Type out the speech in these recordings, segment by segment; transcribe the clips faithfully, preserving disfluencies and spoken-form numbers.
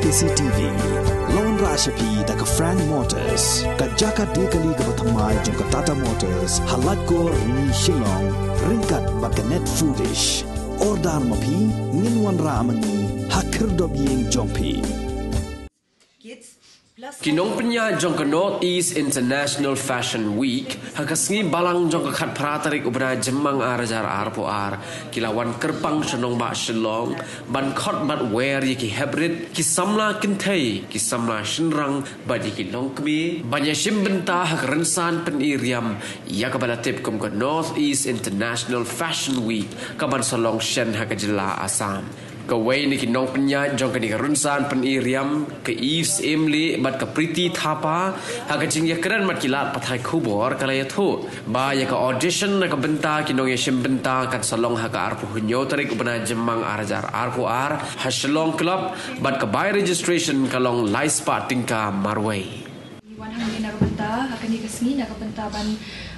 K C T V Lawan Rashapi daga Frank Motors Kajaka dekali gabatamai jangka Tata Motors Halatko ni Shillong Ringkat baganet Foodish Ordan mapi Ninwan Ramani Hakir dobyeng jongpi Kinong penya jongka North East International Fashion Week hakasngi balang jongka khat pratarik ubra jemang arajar arpo ar kilawan kerpang senong ba Shillong ban khot bat wear ki hybrid ki samla kintai ki samla shinrang badi ki longkbi Ïashim Bynta hak rensan peniriam ya kabala tip kum ke North East International Fashion Week kaban solong shen hakajela Assam Kawai ni kinong penya jong kani karunsan peniriam ke Eves Emily bat ke Pretty Thapa hakajing ya keran mat kilat pathai khubor kalaya thu ba ya ka audition na ka Bynta kinong Ïashim Bynta kan salong ha ka arpu hunyo tarik ubana jemang arajar arpu ar haslong club bat ke by registration kalong laispa tingka marway Iwan hangin na ka Bynta hakani kasni na ka Bynta ban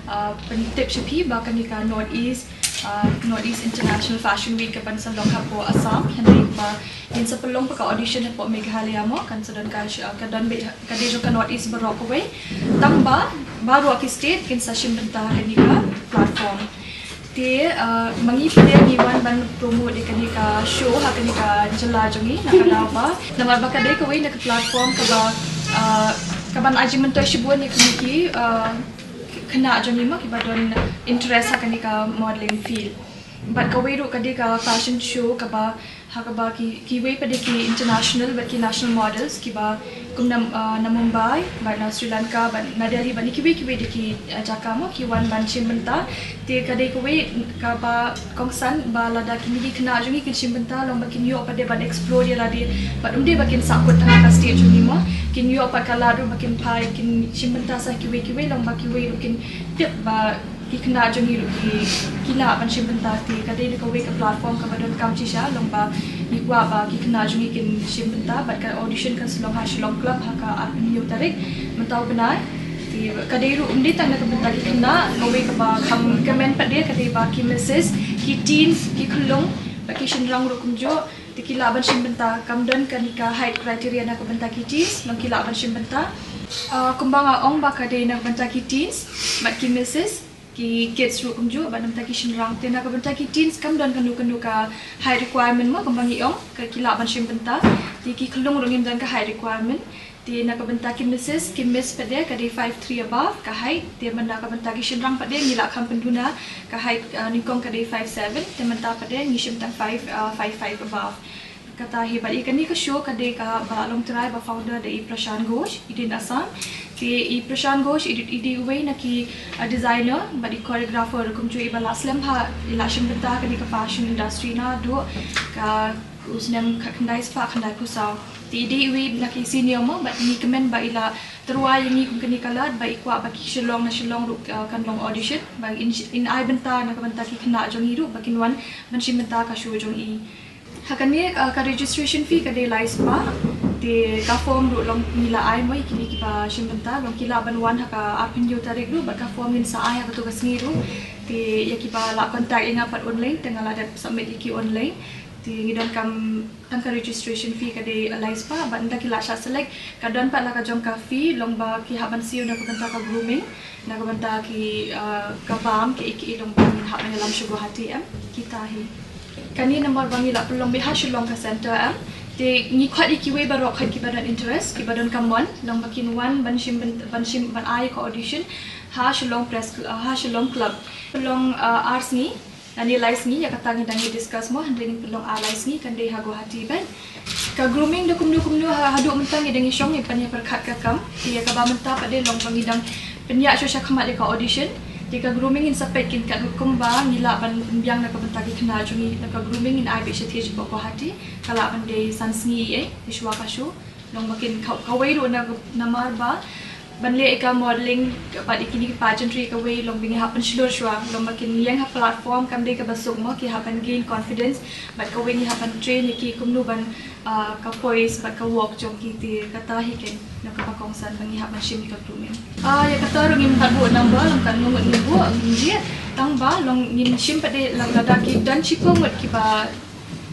penitip shapi ba kani ka North East Uh, North East International Fashion Week kapan salong hapo Assam hendak ba in sa pelong pagka audition hapo Meghalaya mo kan sa don ka kadon kadejo ka North East barok away tamba baru aki state kin sa Ïashim Bynta kani ka platform ti uh, mangi pide niwan ban promote kani ka show ha kani ka jela jongi nakadaw ba namar ba kadai ka way na ka platform ka ba uh, kaban aji mento shibuan ni kani uh, kena jongi mo kiba don interest ha kani ka modeling field but ka way ro kadi ka fashion show ka ba ha ka ba ki ki way pade ki international but ki national models kiba kum na uh, na Mumbai ba na Sri Lanka ba na Delhi ba ni ki way ki way de ki uh, jaka mo ki wan ban Ïashim Bynta te kadi ka way ka ba kongsan ba lada ki ni kena jongi ki Ïashim Bynta long ba ki yo pade ba explore dia ladi ba umde ba kin sakut tengah ka stage jongi mo kin yo pa kala ru ba kin pai kin Ïashim Bynta sa ki way ki way long ba ki way kin tip ba ki kena jongi ru ki kila ban Ïashim Bynta ti kadai ka way ka platform ka badon kam chisha long ba ni kwa ba ki kena jongi kin Ïashim Bynta bat ka audition kan selong ha Shillong club ha ka apin yo tarik mentau benar ti kadai ru umdi tang na ka Bynta ki kena ka way ka ba kam comment pa dia kadai ba ki missus ki teens ki khulong ba ki shinrang ru kumjo ti kila ban Ïashim Bynta kam don kan ka height criteria na ka Bynta ki teens long kila ban Ïashim Bynta kumbanga ong ba kadai na Bynta ki teens bat ki missus ki kids ru kumju ba nam ta ki shinrang te na ka Bynta ki teens kam don kanu kanu ka high requirement mo kumbang iong ka kila ban Ïashim Bynta ti ki khulung rungim dan ka high requirement ti na ka Bynta ki missus ki miss pade ka de five three above ka height te man na ka Bynta ki shinrang pade ngila kam penduna ka height uh, nikong ka de five seven te man ta pade ngishim tang five five above kata hebat ikan ni ka show ka de ka ba long try ba founder de Prashant Ghosh idin Assam ti i Prashant Ghosh idi idi way na ki uh, designer ba di choreographer kum chu iba laslam ha Ïashim Bynta ka di ka fashion industry na do ka usnam khandai spa khandai pusau ti idi way na ki senior mo ba ni comment ba ila terwa yang ni kum kani kalat ba ikwa ba ki Shillong na Shillong ru uh, kan long audition ba in in I Bynta na ka Bynta ki khna jong ru ba kinwan ban Ïashim Bynta ka show jong i hakan ni uh, ka registration fee ka de lai spa te ka form ru long nila ai moi kini ki ba Ïashim Bynta long kila ban wan haka apin yo tarik ru ba ka form in sa ai ka tu kasni ru te ya ki ba la contact inga pat online tengah la dat submit ki online te ngidon kam tang ka registration fee ka de lai spa ba nda ki la sha select ka don pat la ka jong ka fee long ba ki haban siu na ka Bynta ka grooming na ka Bynta ki uh, ka bam ki ki long ba ha na lam sugar hati am kita hi kani nomor bangi la pelong biha Shillong ka center am te ni khwat iki we barok khat ki badan interest ki badan kamon long bakin one ban Ïashim ban Ïashim ban ai ko audition ha Shillong press uh, ha Shillong club pelong uh, arts ni ani lies ni ya kata ngi dangi discuss mo handling pelong allies ni kan de ha go hati ban ka grooming dokum dokum do ha hadu mentang ngi dangi shong ni pan ya perkhat ka kam ti ya ka ba menta pade long bangi dang penya syo sya khamat ka audition jika grooming in sampai kin kat hukum ba ngila ban biang na ka Bynta ki kena jungi na ka grooming in ai be shetej ko ko hati kala ban de sansngi e iswa ka shu long makin kawai ro na namar ba ban le ka modeling pa dikini ki pageantry ka way long bingi happen shlo shwa long makin yang ha platform kam de ka basuk mo ki happen gain confidence but ka way ni happen train ki kumnu ban uh, ka poise but ka walk jong ki ti kata hi ken na ka kongsan bangi happen shim ka grooming ah ya kata ro ngim tabu number long kan ngum ni bu ngi tang ba long ngin shim pade lang lada ki dan chiko ngot ki ba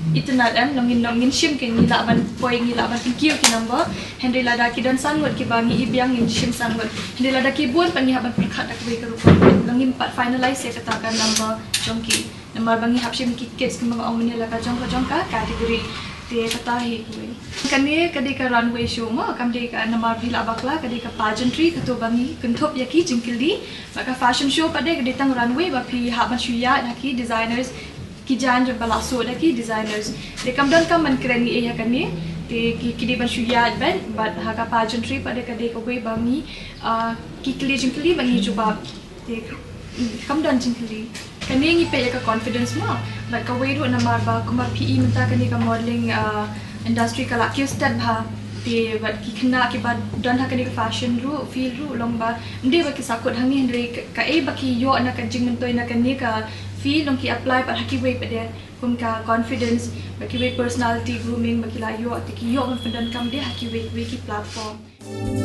internet em longin longin shim ke ni la ban poi ni la ban kiu ki number Henry lada ki dan sangot ki bangi ibiang in shim sangot Henry lada ki buat pan ni haban perkhat dak we kerupa longin pat finalize ya katakan number jongki number bangi hap shim ki case ki mga omni la ka jong ka jong ka kategori te kata hi kui kani kadi ka runway show ma kam de ka number phila bakla kadi ka pageantry kato bangi kunthop yaki jingkili maka fashion show pade kadi tang runway ba phi haban shuya haki designers ki jan jong bala so da ki designers de kam don kam man kreni e hakani te ki ki de ban shuya ban but haka pageantry pada kade ko we bangi ki kli jingkili bangi juba te kam don jingkili kani ngi pe ka confidence ma but ka we ro na mar ba kuma pe menta kani ka modeling industry ka la ki step ba te but ki khna ki ba don hakani ka fashion ru feel ru long ba mde ba ki sakot hangi hendre ka e ba ki yo na ka jing mentoi na kani ka feel long ki apply par haki way pada kum ka confidence baki way personality grooming baki la yo te ki yo confident kam de haki way way ki platform